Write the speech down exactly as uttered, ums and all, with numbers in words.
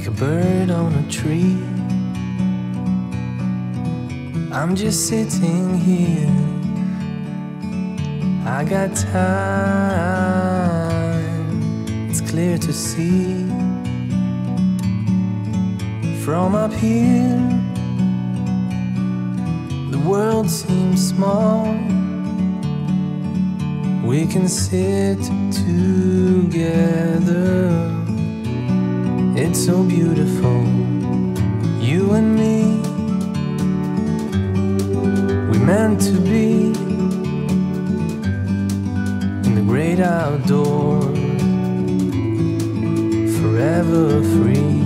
like a bird on a tree. I'm just sitting here, I got time, it's clear to see. From up here, the world seems small. We can sit together, it's so beautiful, you and me. We meant to be in the great outdoors, forever free.